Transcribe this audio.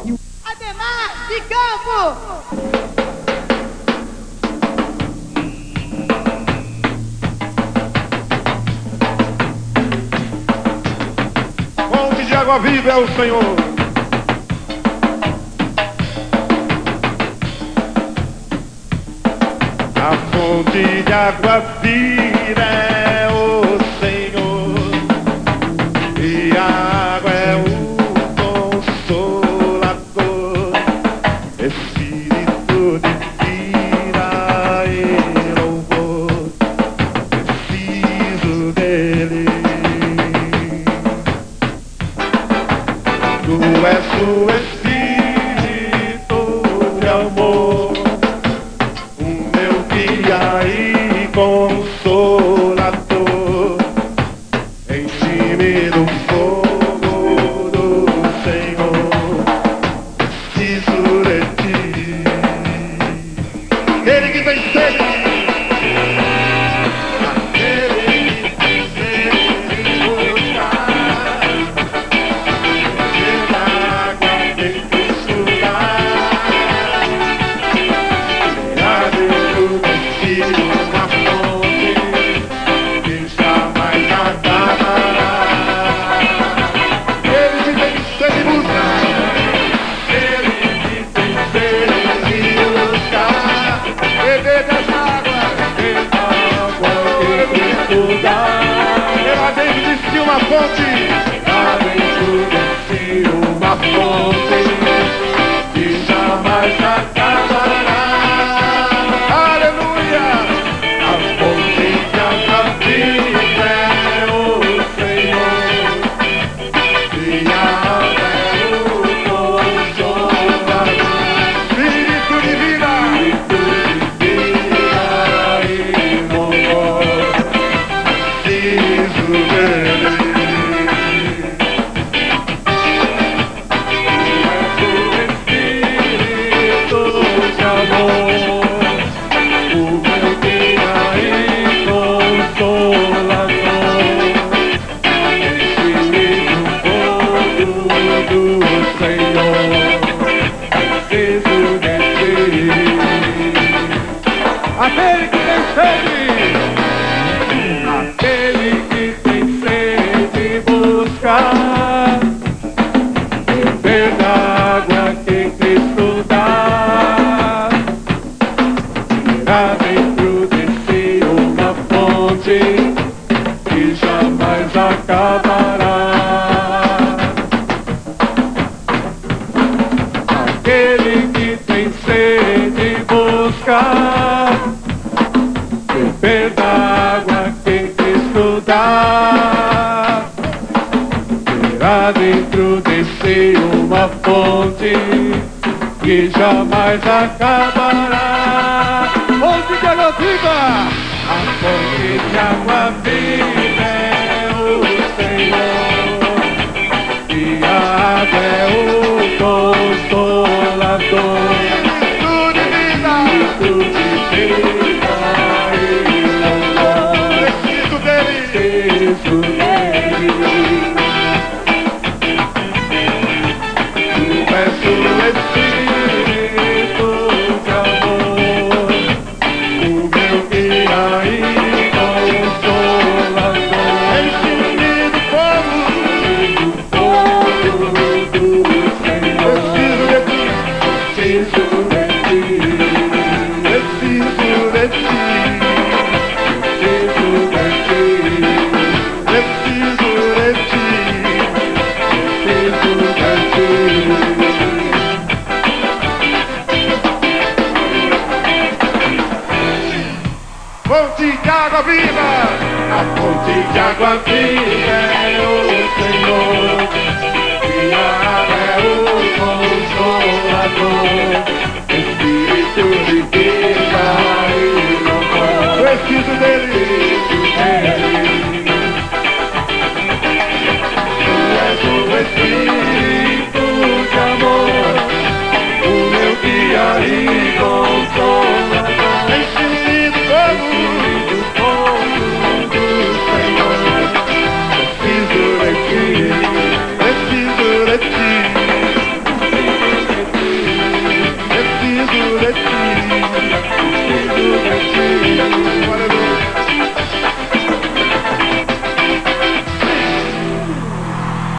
Ademar de Campo. Fonte de água viva é o Senhor. A fonte de água viva é o Senhor, e a água é o Consolador, Espírito de vida e louvor. Preciso dele. Tu és o Espírito de amor, o meu guia e consolador. Enche-me do fogo do Senhor, preciso de ti. Ele que tem sede, aquele que tem sede de buscar, chega água tem que estudar. Será Deus contigo uma fonte que jamais acabará. Ele que tem sede de buscar, ele que tem sede de buscar, beber dessa água que estudar. Ela dentro de si uma fonte, lá dentro de si uma fonte que jamais acabará. Aleluia! A fonte de água viva é o Senhor, e a água é o Consolador. Espírito de vida, e louvor. Preciso dele. Aquele que tem sede, aquele que tem sede buscar, beber da água que Cristo dá. Terá dentro de si uma fonte que jamais acabará. Aquele que tem sede buscar, beber da água que Cristo dá. Terá dentro de si uma fonte que jamais acabará. Fonte de água viva! A fonte de água viva é o Senhor, e a água é o Consolador. Espírito de vida, preciso dele. Tu és o Espírito de amor, o meu guia e consolador. Enche-me do fogo do Senhor. Preciso de ti, preciso de ti. Fonte de água viva, a fonte de água viva